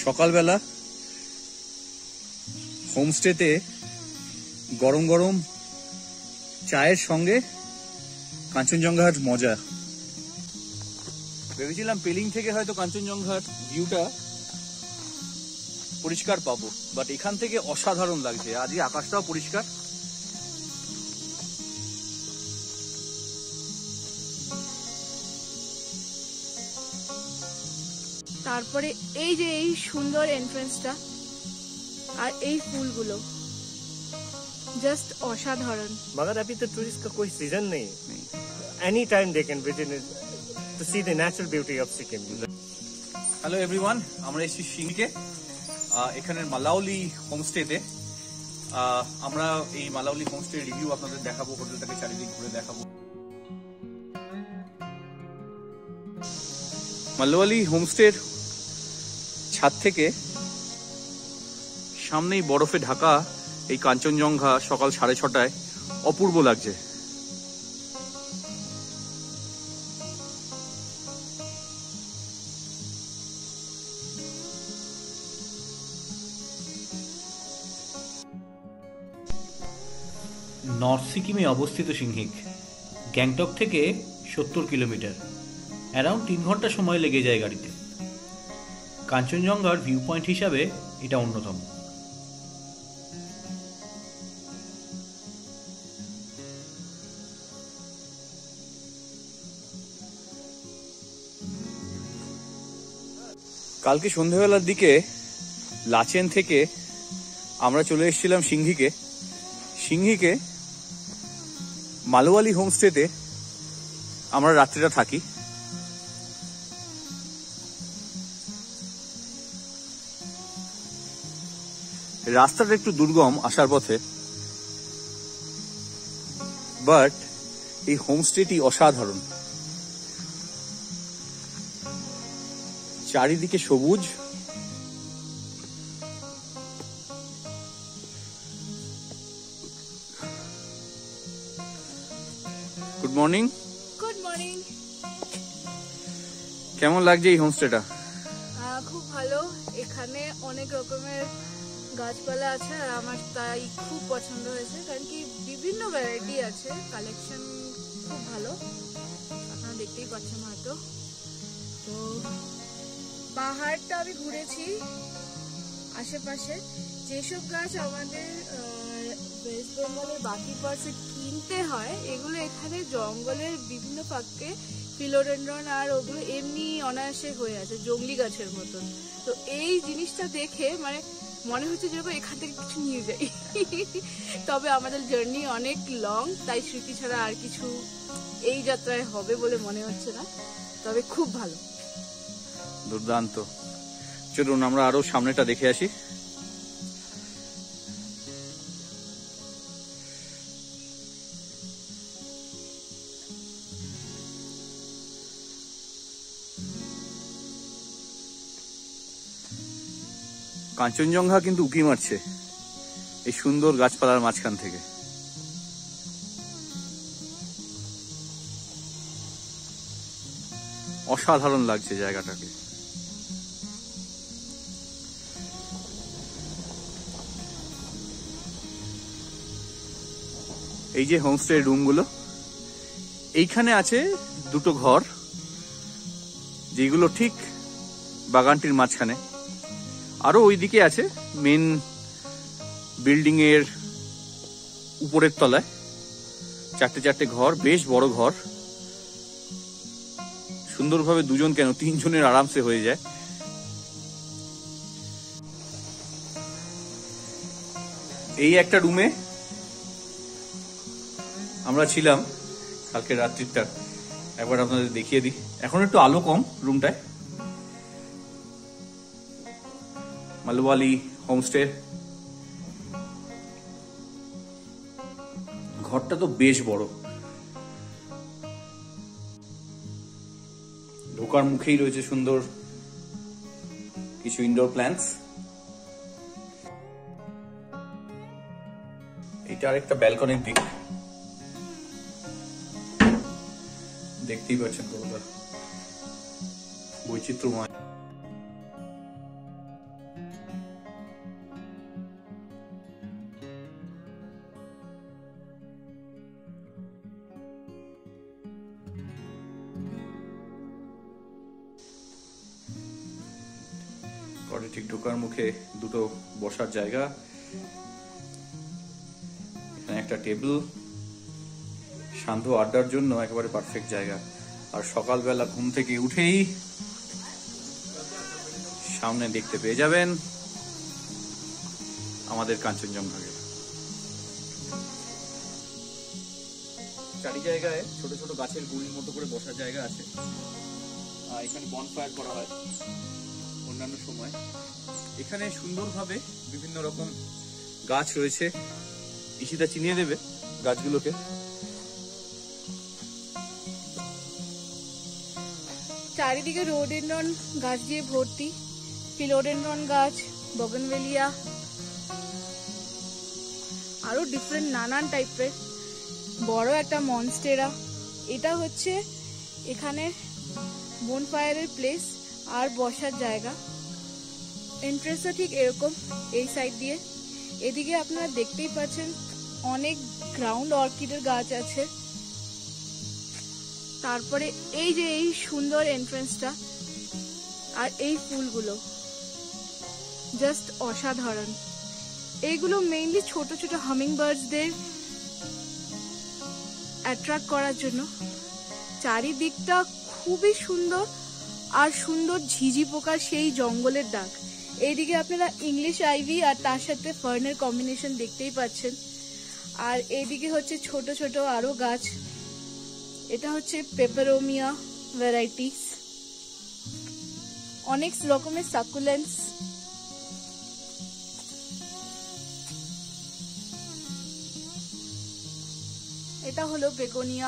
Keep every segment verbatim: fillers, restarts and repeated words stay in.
সকালবেলা হোমস্টেতে গরম গরম চায়ের সঙ্গে কাঞ্চনজঙ্ঘার মজা। ভেবেছিলাম পেলিং থেকে হয়তো কাঞ্চনজঙ্ঘার ভিউটা পরিষ্কার পাবো, বাট এখান থেকে অসাধারণ লাগছে। আজকে আকাশটাও পরিষ্কার। তারপরে এই যে এই সুন্দর এন্ট্রান্সটা আর এই ফুলগুলো জাস্ট অসাধারণ। मगर अभी तो टूरिस्ट का कोई सीजन नहीं, any time they can visit to see the natural beauty of Sikkim. Hello everyone, আমরা এসেছি সিংকে, এখানের মালাউলি হোমস্টেতে। আমরা এই মালাউলি হোমস্টে রিভিউ আপনাদের দেখাবো, হোটেলটাকে চারিদিক ঘুরে দেখাবো। মালাউলি হোমস্টের ছাদ থেকে সামনেই বরফে ঢাকা এই কাঞ্চনজঙ্ঘা সকাল সাড়ে ছটায় অপূর্ব লাগছে। নর্থ সিকিমে অবস্থিত সিংহিক, গ্যাংটক থেকে সত্তর কিলোমিটার, অ্যারাউন্ড তিন ঘন্টা সময় লেগে যায় গাড়িতে। কাঞ্চনজঙ্ঘার ভিউ পয়েন্ট হিসাবে এটা অন্যতম। কালকে সন্ধ্যাবেলার দিকে লাচেন থেকে আমরা চলে এসেছিলাম সিংহিকে। সিংহিকে মালাউলি হোমস্টেতে আমরা রাত্রিটা থাকি। রাস্তাটা একটু দুর্গম আসার পথে, বাট এই হোমস্টেটি অসাধারণ। চারিদিকে সবুজ, গুড মর্নিং। Good morning. কেমন লাগছে এই হোমস্টেটা? খুব ভালো, এখানে অনেক রকমের গাছপালা আছে আর আমার তাই খুব পছন্দ হয়েছে, কারণ কি বিভিন্ন ভ্যারাইটি আছে, কালেকশন খুব ভালো, আপনারা দেখতেই পাচ্ছেন হয়তো। তো পাহাড়টা আমি ঘুরেছি আশেপাশে, যেসব গাছ আমাদের ওয়েস্ট বেঙ্গলের বাকি পার্টসে কিনতে হয়, এগুলো এখানে জঙ্গলের বিভিন্ন ফাঁকে ফিলোডেন্ড্রন আর ওগুলো এমনি অনায়াসে হয়ে আছে, জঙ্গলি গাছের মতন। তো এই জিনিসটা দেখে মানে মনে হচ্ছে যেরকম এখান থেকে কিছু নিয়ে যাই। তবে আমাদের জার্নি অনেক লং, তাই স্মৃতি ছাড়া আর কিছু এই যাত্রায় হবে বলে মনে হচ্ছে না, তবে খুব ভালো। দুর্দান্ত। চলুন আমরা আরো সামনেটা দেখে আসি। কাঞ্চনজঙ্ঘা কিন্তু উঁকি মারছে এই সুন্দর গাছপালার মাঝখান থেকে। অসাধারণ লাগছে জায়গাটাকে। এই যে হোমস্টে রুমগুলো, এইখানে আছে দুটো ঘর, যেগুলো ঠিক বাগানটির মাঝখানে। আরো ওইদিকে আছে মেন বিল্ডিং এর উপরের তলায় চারটে চারটে ঘর, বেশ বড় ঘর, সুন্দরভাবে দুজন কেন তিনজনের আরামসে হয়ে যায়। এই একটা রুমে আমরা ছিলাম কালকে রাত্রিটা, একবার আপনাদের দেখিয়ে দিই। এখন একটু আলো কম রুমটায়। মালাউলি হোমস্টে ঘরটা তো বেশ বড়। ঢোকার মুখেই রয়েছে সুন্দর কিছু ইনডোর প্ল্যান্টস। এটা আরেকটা ব্যালকনির দিক, দেখতেই পাচ্ছেন কতটা বৈচিত্র্যময়। ঘরে ঠিক ঢোকার মুখে দুটো বসার জায়গা, এখানে একটা টেবিল, শান্ত আড্ডার জন্য একেবারে পারফেক্ট জায়গা। আর সকালবেলা ঘুম থেকে উঠেই সামনে দেখতে পেয়ে যাবেন আমাদের কাঞ্চনজঙ্ঘাকে। চারি জায়গায় ছোট ছোট গাছের গুঁড়ির মতো করে বসার জায়গা আছে। আর এখানে বনফায়ার করা হয় অন্যান্য সময়। এখানে সুন্দরভাবে বিভিন্ন রকম গাছ রয়েছে, ইশিতা চিনিয়ে দেবে গাছগুলোকে। চারিদিকে রোডেনড্রন গাছ দিয়ে ভর্তি, ফিলোডেনড্রন গাছ, বগনভেলিয়া, আরো ডিফারেন্ট নানান টাইপের। বড় একটা মনস্টেরা, এটা হচ্ছে এখানে বনফায়ারের প্লেস আর বসার জায়গা। এন্ট্রেন্সটা ঠিক এরকম, এই সাইড দিয়ে। এদিকে আপনারা দেখতেই পাচ্ছেন অনেক গ্রাউন্ড অর্কিডের গাছ আছে। তারপরে এই যে এই সুন্দর এন্ট্রেন্সটা আর এই ফুলগুলো জাস্ট অসাধারণ। এইগুলো মেইনলি ছোট ছোট হামিং বার্ডসদের অ্যাট্রাক্ট করার জন্য। চারিদিকটা খুবই সুন্দর আর সুন্দর ঝিঝি পোকার সেই জঙ্গলের ডাক। এইদিকে আপনারা ইংলিশ আইভি আর তার সাথে ফার্নের কম্বিনেশন দেখতেই পাচ্ছেন। আর এইদিকে হচ্ছে ছোট ছোট আরো গাছ, এটা হচ্ছে পেপারোমিয়া ভ্যারাইটিস, অনেক রকমের সাকুলেন্স। এটা হলো বেগোনিয়া।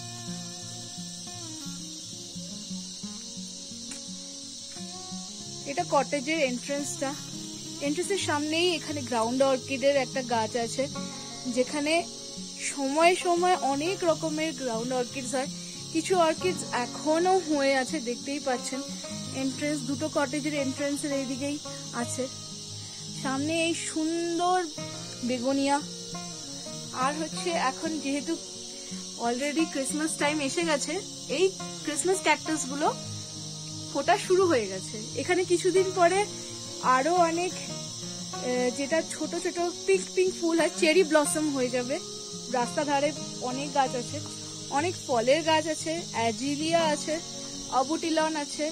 এটা কটেজের এন্ট্রেন্সটা। এন্ট্রেন্সের সামনেই এখানে গ্রাউন্ড অর্কিডের একটা গাছ আছে, যেখানে সময় সময় অনেক রকমের গ্রাউন্ড অর্কিডস হয়। কিছু অর্কিডস এখনো হয়ে আছে, দেখতেই পাচ্ছেন। এন্ট্রেন্স দুটো কটেজের এন্ট্রেন্সের এইদিকেই আছে। সামনে এই সুন্দর বেগোনিয়া। আর হচ্ছে এখন যেহেতু অলরেডি ক্রিসমাস টাইম এসে গেছে, এই ক্রিসমাস ক্যাকটাস গুলো ফোটা শুরু হয়ে গেছে। এখানে কিছুদিন পরে আরো অনেক যেটা ছোট ছোট পিঙ্ক পিঙ্ক ফুল হয়, চেরি ব্লসম হয়ে যাবে। রাস্তা ধারে অনেক গাছ আছে, অনেক ফলের গাছ আছে, অ্যাজিলিয়া আছে, অবুটিলন আছে,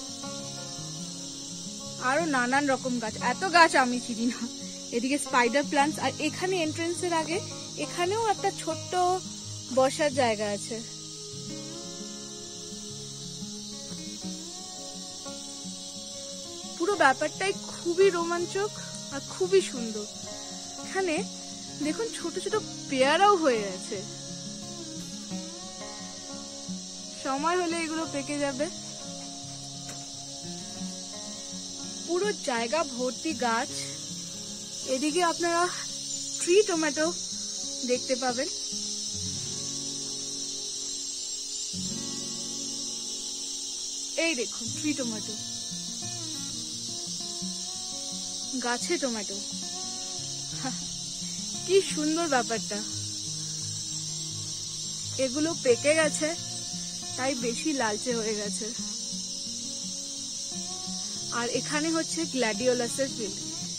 আরো নানান রকম গাছ। এত গাছ আমি চিনি না। এদিকে স্পাইডার প্লান্টস। আর এখানে এন্ট্রেন্সের আগে এখানেও একটা ছোট্ট বসার জায়গা আছে। পুরো ব্যাপারটাই খুবই রোমাঞ্চক আর খুবই সুন্দর। এখানে দেখুন ছোট ছোট পেয়ারাও হয়ে আছে, সময় হলে এগুলো পেকে যাবে। পুরো জায়গা ভর্তি গাছ। এদিকে আপনারা ট্রি টমেটো দেখতে পাবেন। এই দেখুন ট্রি টমেটো, গাছে টমেটো, কি সুন্দর ব্যাপারটা। এগুলো পেকে গেছে, তাই বেশি লালচে হয়ে গেছে। আর এখানে হচ্ছে গ্ল্যাডিওলাসের ফিল্ড।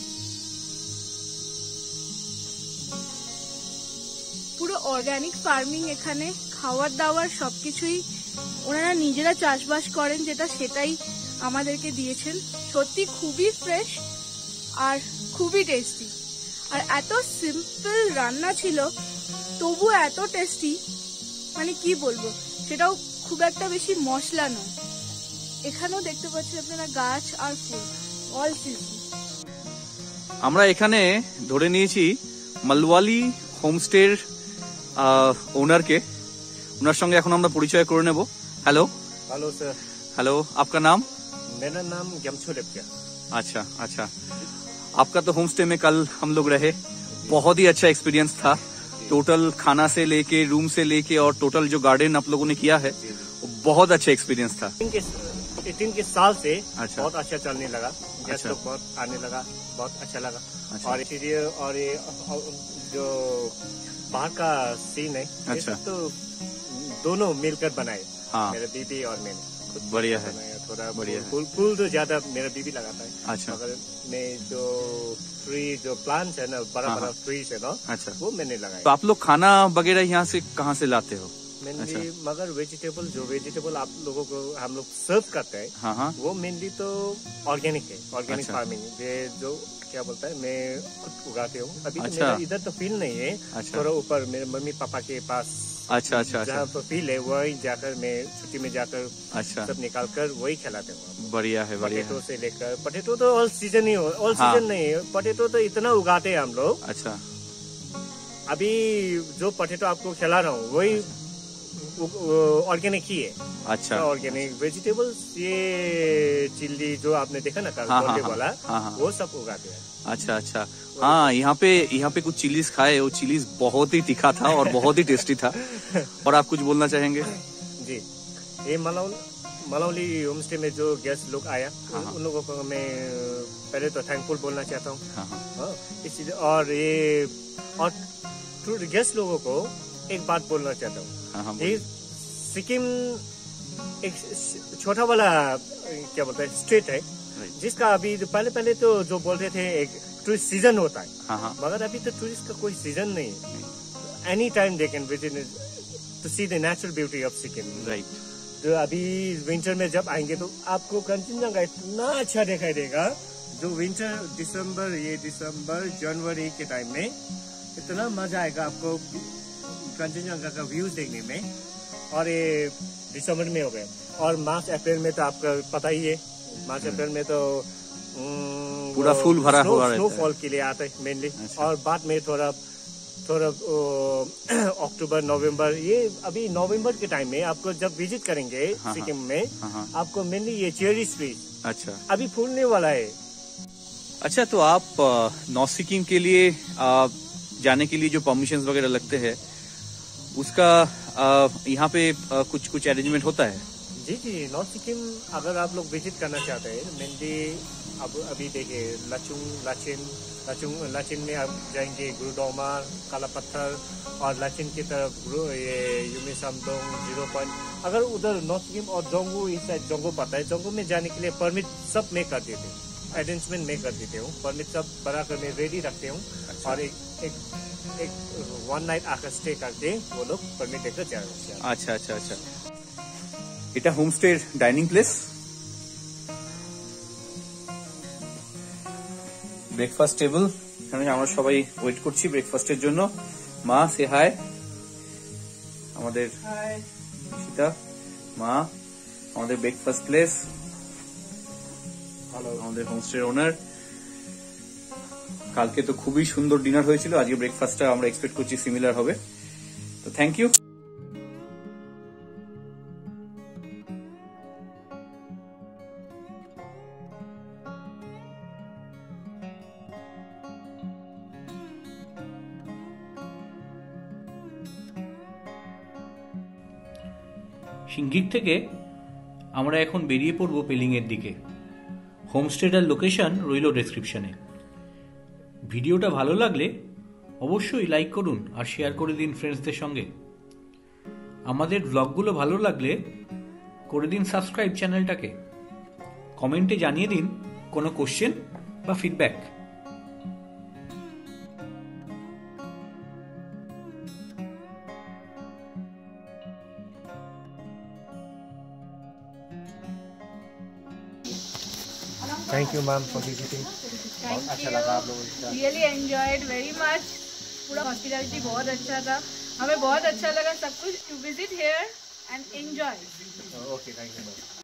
পুরো অর্গানিক ফার্মিং এখানে, খাওয়ার দাওয়ার সবকিছুই ওনারা নিজেরা চাষবাস করেন, যেটা সেটাই আমাদেরকে দিয়েছেন। সত্যি খুবই ফ্রেশ আর খুবই টেস্টি। আর এত সিম্পল রান্না ছিল, তবু এত টেস্টি, মানে কি বলবো, সেটাও খুব একটা বেশি মশলা নয়। এখানেও দেখতে পাচ্ছেন আপনারা গাছ আর ফুল, অল সিজন। আমরা এখানে ধরে নিয়েছি মালওয়ালি হোমস্টের ওনারকে। ওনার সঙ্গে এখন আমরা পরিচয় করে নেব। Hello hello sir. हेलो, आपका नाम? मेरा नाम गमछो लेप्या। अच्छा अच्छा, आपका तो होम स्टे में कल हम लोग रहे, बहुत ही अच्छा एक्सपीरियंस था। टोटल खाना से लेके, रूम से लेके और टोटल जो गार्डन आप लोगों ने किया है, वो बहुत अच्छा एक्सपीरियंस था। एटीन के साल से अच्छा। बहुत अच्छा चलने लगा, गेस्ट अच्छा। लोग बहुत आने लगा, बहुत अच्छा लगा। अच्छा। और इसीलिए और ये जो बाहर का सीन है, ये अच्छा। सब तो दोनों मिलकर बनाए, हाँ। मेरे दीदी और मैंने खुद बढ़िया है। बनाया था। थोड़ा बढ़िया फूल फूल तो ज्यादा मेरा बीबी लगाता है। अच्छा। मगर मैं जो ट्री जो प्लांट्स है ना, बड़ा बड़ा ट्रीज है ना, अच्छा, वो मैंने लगाया। तो आप लोग खाना वगैरह यहाँ से कहाँ से लाते हो? मेनली मगर वेजिटेबल जो वेजिटेबल आप लोगों को हम लोग सर्व करते हैं, हाँ हाँ, वो मेनली तो ऑर्गेनिक है, ऑर्गेनिक अच्छा। फार्मिंग। ये जो क्या बोलता है, मैं खुद उगाते हूँ। अभी तो अच्छा। मेरा इधर तो फील्ड नहीं है, अच्छा। थोड़ा ऊपर मेरे मम्मी पापा के पास अच्छा अच्छा अच्छा जहाँ पर फील्ड है वही जाकर मैं छुट्टी में जाकर अच्छा, सब निकाल कर वही खिलाते हूँ। बढ़िया है बढ़िया पटेटो है। से लेकर, पटेटो तो ऑल सीजन ही हो, ऑल हाँ। सीजन नहीं है, पटेटो तो इतना उगाते हैं हम लोग। अच्छा अभी जो पटेटो आपको खिला रहा हूँ वही ऑर्गेनिक ही है। अच्छा ऑर्गेनिक वेजिटेबल्स, ये चिल्ली जो आपने देखा ना हाँ, हाँ, वाला, हाँ, हाँ। वो सब उगाते हैं। अच्छा अच्छा, हाँ यहाँ पे यहाँ पे कुछ चिलीज खाए, वो चिलीज बहुत ही तीखा था और बहुत ही टेस्टी था। और आप कुछ बोलना चाहेंगे? जी, ये मलाउल मलाउली होम स्टे में जो गेस्ट लोग आया, हाँ, उन लोगों को मैं पहले तो थैंकफुल बोलना चाहता हूँ। हाँ हाँ, हाँ, इसलिए और ये और गेस्ट लोगों को एक बात बोलना चाहता हूँ। हाँ हाँ, ये सिक्किम एक छोटा वाला क्या बोलते हैं स्टेट है, जिसका अभी पहले पहले तो जो बोलते थे एक टूरिस्ट सीजन होता है, हाँ हाँ, मगर अभी तो टूरिस्ट का कोई सीजन नहीं है। Any time they can visit to see the natural beauty of Sikkim. Right. तो अभी विंटर में जब आएंगे तो आपको कंचनजंगा इतना अच्छा दिखाई देगा। जो विंटर दिसंबर, ये दिसंबर जनवरी के टाइम में इतना मजा आएगा आपको कंचनजंगा का व्यूज देखने में। और ये दिसंबर में हो गए, और मार्च अप्रैल में तो आपका पता ही है, मार्च अप्रैल में तो उम, पूरा फूल भरा स्नो, हुआ रहता है। स्नोफॉल के लिए आता है मेनली। अच्छा। और बाद में थोड़ा थोड़ा अक्टूबर नवंबर, ये अभी नवंबर के टाइम में आपको जब विजिट करेंगे हाँ, सिक्किम में, हाँ हाँ, आपको मेनली ये चेरी ट्री अच्छा अभी फूलने वाला है। अच्छा, तो आप अ, नॉर्थ सिक्किम के लिए अ, जाने के लिए जो परमिशन वगैरह लगते हैं उसका अ, यहाँ पे अ, कुछ कुछ अरेंजमेंट होता है? जी जी, नॉर्थ सिक्किम अगर आप लोग विजिट करना चाहते हैं, मेनली अब अभी देखिए लाचुंग लाचिन लाचुंग लाचिन में आप जाएंगे, गुरुडोमा, काला पत्थर, और लाचिन की तरफ गुरु ये यूमी सामदोंग, जीरो पॉइंट। अगर उधर नॉर्थ सिक्किम और जोंगू, इस साइड जोंगू पता है, जोंगू में जाने के लिए परमिट सब मैं कर देते हूँ, अरेंजमेंट मैं कर देते हूँ, परमिट सब बना कर मैं रेडी रखते हूँ। अच्छा। और एक एक एक वन नाइट आकर स्टे करके वो लोग परमिट लेकर जा रहे हैं। আচ্ছা আচ্ছা আচ্ছা, এটা হোমস্টের ডাইনিং প্লেস। ব্রেকফাস্ট টেবিল, এখানে আমরা সবাই ওয়েট করছি ব্রেকফাস্টের জন্য। মা সে হাই, আমাদের সীতা মা, আমাদের ব্রেকফাস্ট প্লেস, আমাদের হোমস্টের ওনার। কালকে তো খুবই সুন্দর ডিনার হয়েছিল, আজকে ব্রেকফাস্টটা আমরা এক্সপেক্ট করছি সিমিলার হবে। তো থ্যাংক ইউ। সিংঘিক থেকে আমরা এখন বেরিয়ে পড়ব পেলিংয়ের দিকে। হোমস্টেটার লোকেশন রইল ডেসক্রিপশনে। ভিডিওটা ভালো লাগলে অবশ্যই লাইক করুন আর শেয়ার করে দিন ফ্রেন্ডসদের সঙ্গে। আমাদের ব্লগগুলো ভালো লাগলে করে দিন সাবস্ক্রাইব চ্যানেলটাকে। কমেন্টে জানিয়ে দিন কোনো কোশ্চেন বা feedback. Thank you ma'am for visiting. Thank अच्छा लगा आप लोगों को। Really enjoyed very much. पूरा हॉस्पिटैलिटी बहुत अच्छा था, हमें बहुत अच्छा लगा सब कुछ। You visit here and enjoy. Okay, thank you ma'am.